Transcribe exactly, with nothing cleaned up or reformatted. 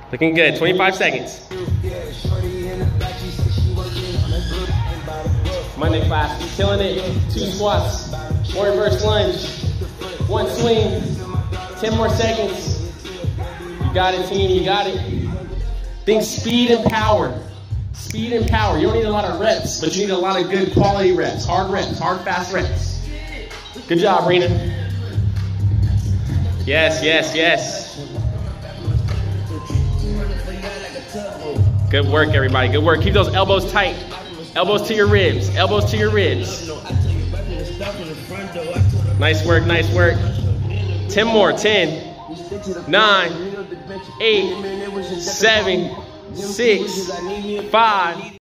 Looking good. twenty-five seconds. Monday class. Killing it. Two squats. One reverse lunge. One swing. ten more seconds. You got it, team. You got it. Think speed and power. Speed and power. You don't need a lot of reps, but you need a lot of good quality reps. Hard reps. Hard, fast reps. Good job, Rena. Yes, yes, yes. Good work, everybody. Good work. Keep those elbows tight. Elbows to your ribs. Elbows to your ribs. Nice work, nice work. ten more. ten. nine. eight. seven. six. five.